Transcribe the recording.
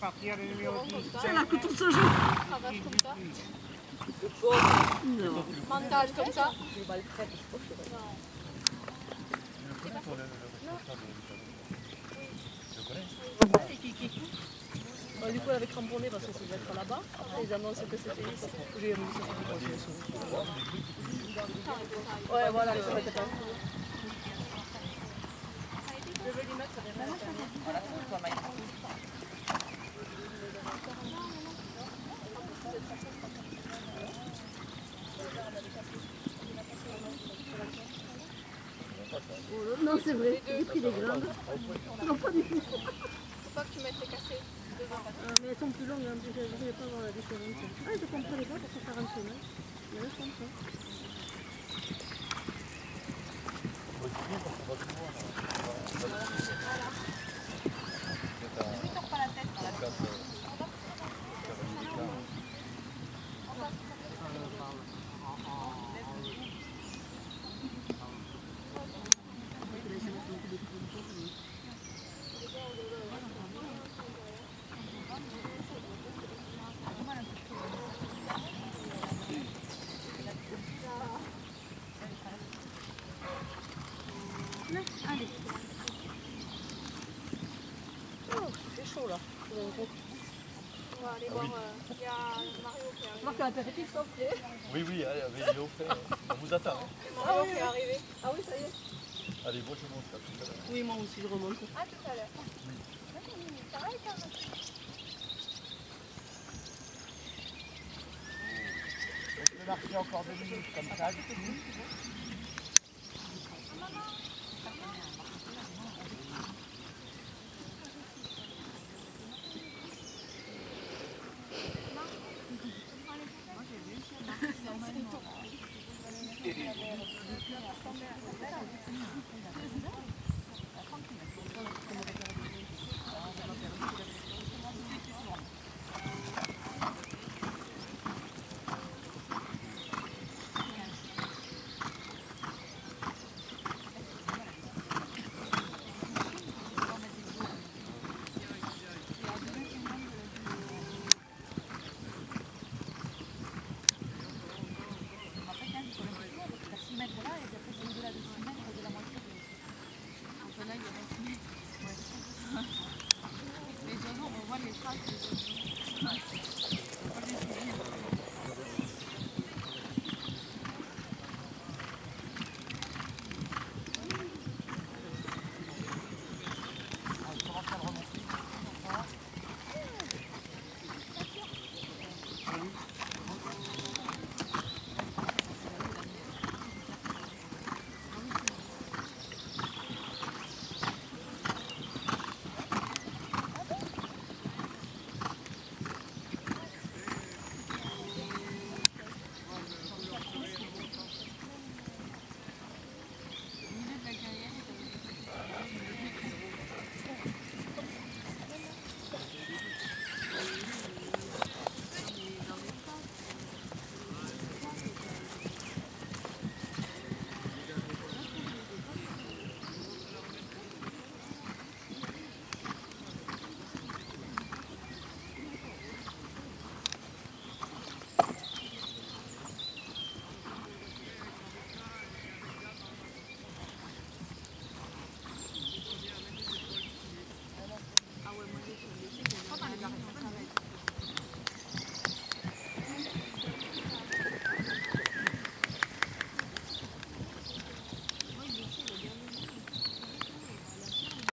C'est là que tout se joue. Cravache comme ça. Non. Mental comme ça. Bah, du coup, elle avait cramponné parce que ça devait être là-bas. Après, ils annoncent que c'était ici. J'ai mis ça sur le ouais, voilà, ça va être pas. Je vais lui mettre derrière. Voilà, c'est toi, Mike. Non, c'est vrai, j'ai pris des grandes. Non, pas du tout. Faut pas que tu mettes les cafés devant. Mais elles sont plus longues, hein, je ne voulais pas voir la différence. Ah, je ne comprenais pas pour 140 hein. Mais elles sont ça. Allez. Oh, c'est chaud là. On va aller voir. Il y a Mario qui est arrivé. Marc, l'apéritif s'en fait. Oui, oui, allez, avec Léo fait. On vous attend. Hein. C'est Mario qui est arrivé. Ah oui, ça y est. Allez, moi je monte là tout à l'heure. Oui, moi aussi, je remonte. À tout à l'heure. Ça va les carottes? On peut marcher encore 2 minutes comme ça. Moi j'ai vu.